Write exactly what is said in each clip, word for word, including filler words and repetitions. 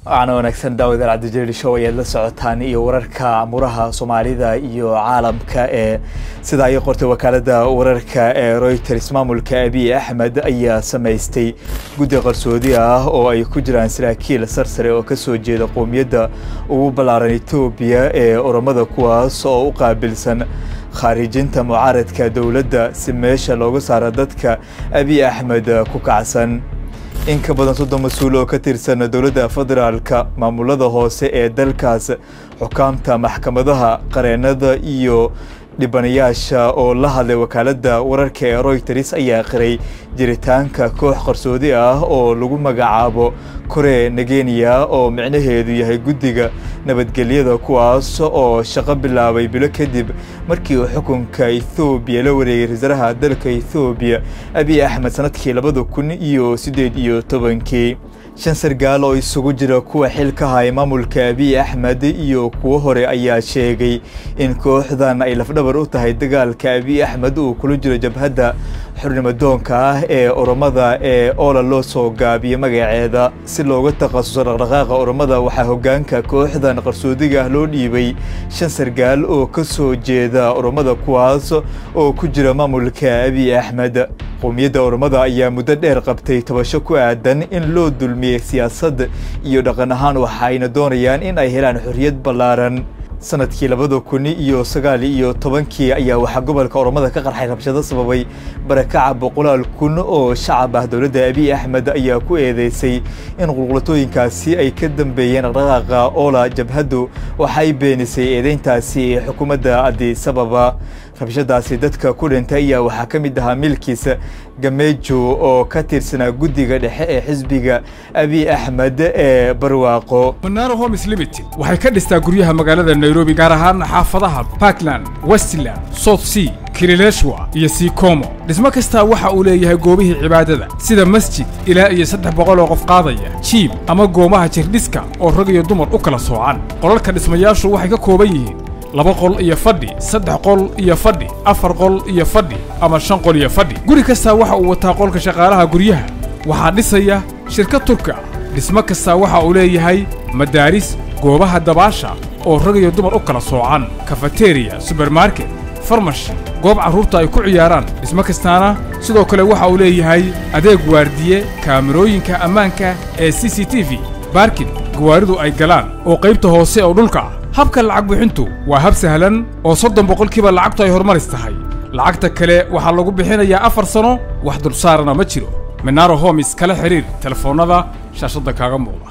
أنا ونكسن داود العبد الجليل شوية لسعتان iyo wararka muraha Soomaalida iyo caalamka ee sida ay qortay wakaalada wararka ee Reuters maamulka Abiy Ahmed ayaa sameystay guddi qarsoodi ah oo ay ku jiraan saraakiil sarsare oo ka soo jeeda qoomiyadda ugu ballaaran Itoobiya ee Oromada kuwaas oo u qaabilsan khaarijinta mucaaradka dawladda si meesha looga saaro dadka Abiy Ahmed ku kacsan in ka badan soddon mas'uul oo ka tirsan dawladda federaalka maamulada hoose ee dalkaas xukaamta maxkamadaha qareenada iyo dhibanayaasha oo la hadlay wakaalada wararka ee Reuters ayaa qiray jiritaanka koox qarsoodi ah oo lagu magacaabo Kore Negenia oo micnaheedu yahay guddiga nabadgelyada kuwaas oo shaqo bilaabay bilo kadib markii uu xukunka Itoobiya la wareegay ra'iisul dalka Itoobiya Abiy Ahmed sanadkii laba kun iyo siddeed iyo tobankii shan sargaal oo isugu jira kuwa xilka haya maamulka Abiy Ahmed iyo kuwa hore ayaa sheegay in kooxdan ay lafdhabar u tahay dagaalka Abiy Ahmed uu kula jiro jabhadda xurnimadoonka ah ee Oromada ee oola loo soo gaabiyay magaceeda si looga takhasuso dhaqdhaqaaqa Oromada waxaa hoggaanka kooxdan qarsoodiga ah loo dhiibay shan sargaal oo ka soo jeeda Oromada kuwaas oo ku jira maamulka Abiy Ahmed qoomiyadda Oromada ayaa muddo dheer qabtay tabasho ku aadan in loo dulmiyay siyaasadda iyo dhaqan ahaan waxayna doonayaan in ay helaan xorriyad ballaaran sanadkii laba kun iyo sagaal iyo tobankii ayaa waxa gobolka Oromada ka qarxay rabshado sababay barakaca boqolaal kun oo shacab ah dawladda Abiy Ahmed ayaa ku eedeysay in qulqulatooyinkaasi ay ka dambeeyeen dhaqdhaqaaqa oola jabhadu waxay beenisay eedeyntaasi xukuumadda Addis Ababa rabshadaasi dadka ku dhintay ayaa waxa ka mid ahaa milkiisa Gamejo oo ka tirsanaa guddiga dhexe ee xisbiga Abiy Ahmed ee barwaaqo Manaro Homes Limited waxay ka dhistaa guryaha magaalada Nairobi gaar ahaan xaafadaha Parkland, Westland, South Sea, Kileleshwa iyo Sikomo dhismo kasta waxa uu leeyahay goobihii cibaadada sida masjid ilaa iyo saddex boqol oo qof qaadaya jiim ama goomaha jirdhiska oo rag iyo dumar u kala soocan qolalka dhismayaashu waxay ka kooban yihiin laba qol iyo fadhi saddex qol iyo fadhi afar qol iyo fadhi ama shan qol iyo fadhi guri kasta waxa uu wataa qolka shaqaalaha guryaha waxa dhisaya shirkad Turka dhismo kasta waxa uu leeyahay madaaris goobaha dabaasha oo rag iyo dumar u kala soocan cafeteria supermarket farmashi goob carruurta ay ku ciyaaraan dhismo kastaana sidoo kale waxa uu leeyahay adeeg waardiye kaamirooyinka ammaanka ee C C T V baarkin gawaaridu ay galaan oo qaybta hoose oo dhulka habka lacag bixintu waa hab sahlan oo soddon boqolkiiba lacagtu ay horumaris tahay lacagta kale waxa lagu bixinayaa afar sano wax dulsaarana ma jiro Manaro Homes kala xiriir telefoonada shaashada kaaga muuqda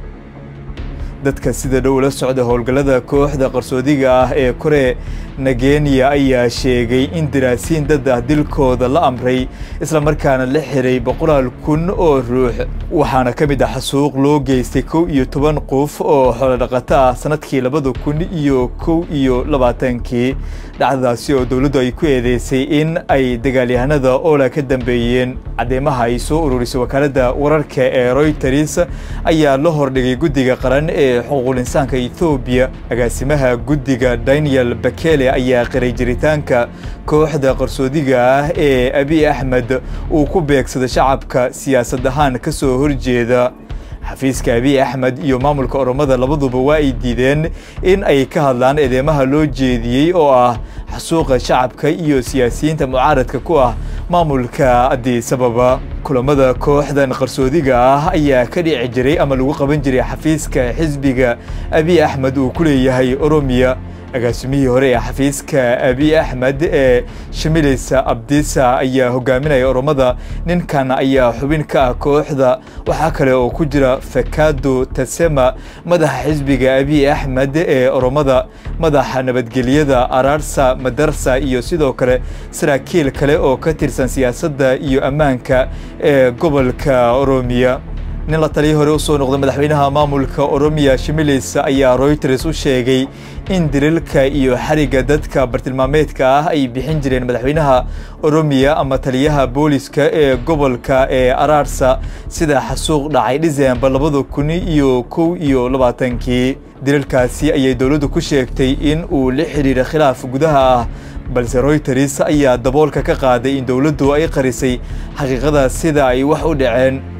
dadka sida dhow la socda howlgallada kooxda qarsoodiga ah ee Kore Negenia ayaa sheegay in daraasiin dad ah dilkooda la amray isla markaana la xiray boqolaal kun oo ruux waxaana ka mid ah xasuuq loo geystay kow iyo toban qof oo xoolo dhaqato ah sanadkii laba kun iyo kow iyo labaatankii dhacdadaasi oo dawladdu ay ku eedeysay in ay dagaalyahanada oola ka dambeeyeen cadeymaha ay soo ururisay wakaalada wararka ee Reuters ayaa la hordhigay guddiga qaran ee xuquuqul insaanka Itoobiya agaasimaha guddiga Daniel Bekele ayaa qiray jiritaanka kooxda qarsoodiga ah ee Abiy Ahmed uu ku beegsaday shacabka siyaasad ahaan ka soo horjeeda xafiiska Abiy Ahmed iyo maamulka Oromada labaduba waa ay diideen in ay ka hadlaan eedeymaha loo jeediyay oo ah xasuuqa shacabka iyo siyaasiyiinta mucaaradka ku ah maamulka Addis Ababa kulamada kooxdan qarsoodiga ah ayaa ka dhici jiray ama lagu qaban jiray xafiiska xisbiga Abiy Ahmed uu ku leeyahay Oromia agaasimihii hore ee xafiiska Abiy Ahmed ee Shimilisa Abdisa ayaa hogaaminaya Oromada ninkan ayaa xubin ka ah kooxda waxa kale oo ku jira Fakado Tasema madaxa xisbiga Abiy Ahmed ee Oromada madaxa nabadgelyada Ararsa Madarsa iyo sidoo kale saraakiil kale oo ka tirsan siyaasadda iyo ammaanka ee gobolka Oromia nin la taliyay hore u soo noqday madaxweynaha maamulka Oromia Shimilisa ayaa Reuters u sheegay in dirilka iyo xariga dadka bartilmaameedka ah ay bixin jireen madaxweynaha Oromia ama taliyaha booliska ee gobolka ee Ararsa sida xasuuq dhacay December laba kun iyo kow iyo labaatankii dirilkaasi ayay dawladdu ku sheegtay in uu la xiriir khilaaf gudaha ah balse Reuters ayaa daboolka ka qaaday in dawladdu ay qarisay xaqiiqada sida ay wax u dhaceen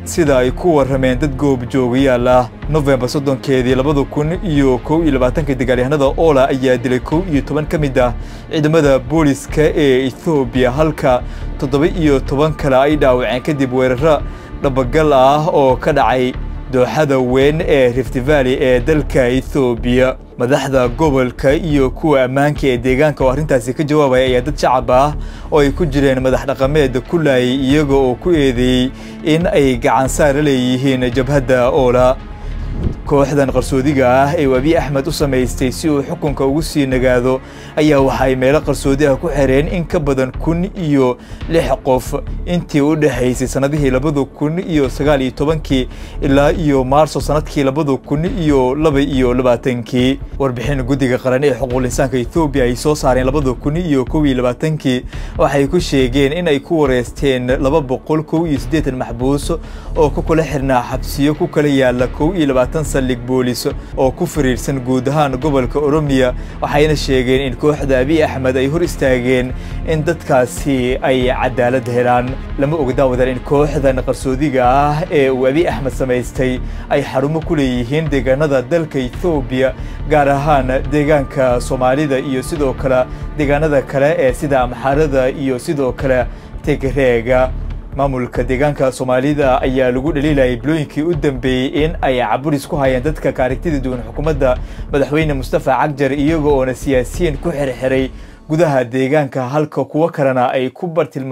sida ay ku warrameen dad goob joogayaal ah. November soddonkeedii labada kun iyo kow iyo labaatanka dagaalyahanada Oola ayaa dilay kow iyo toban ka mid ah ciidamada booliska ee Ethiopia halka toddoba iyo toban kale ay dhaawaceen kadib weerar dhabagal ah oo ka dhacay dooxada weyn ee Rift Valley ee dalka Ethiopia. madaxda gobolka iyo kuwa ammaanka ee deegaanka oo arrintaasi ka jawaabaya ayaa dad shacab ah oo ay ku jireen madax dhaqameed ku laayay iyaga oo ku eedeeyay in ay gacan saar leeyihiin jabhadda Oola. kooxdan qarsoodiga ah ee Abiy Ahmed u sameystay si uu xukunka ugu sii nagaado ayaa waxay meelo qarsoodi ah ku xireen in ka badan kun iyo lix qof intii u dhaxaysay sanadihii labada kun iyo sagaal iyo tobankii ilaa iyo Maarso sanadkii labada kun iyo laba iyo labaatankii. warbixin guddiga qaran ee xuquuqul insaanka Ethiopia ay soo saareen labada kun iyo kow iyo labaatankii waxay ku sheegeen in ay ku wareysteen laba boqol kow iyo siddeetan maxbuus oo ku kala xirnaa xabsiyo ku kala yaala kow iyo labaatan saldhig boolis oo ku fariirsan guud ahaan gobolka Oromia. waxayna sheegeen in kooxda Abiy Ahmed ay hor istaageen in dadkaasi ay cadaalad helaan. lama oga daawadaan in kooxdan qarsoodiga ah ee Abiy Ahmed sameystay ay xarumo ku leeyihiin deegaanada dalka Ethiopia gaar ahaan deegaanka Soomaalida iyo sidoo kale deegaanada kale ee sida Amxaarada iyo sidoo kale Tigreega. maamulka deegaanka Soomaalida ayaa lagu dhaliilayay bilooyinkii u dambeeyay in ay caburis ku hayeen dadka ka aragtida duwan xukuumadda madaxweyne Mustafa Cagjar iyaga oo na siyaasiyiin ku xirxiray gudaha deegaanka halka kuwa kalena ay ku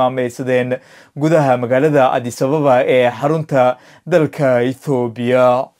bartilmaameedsadeen gudaha magaalada Addis Ababa ee xarunta dalka Ethiopia.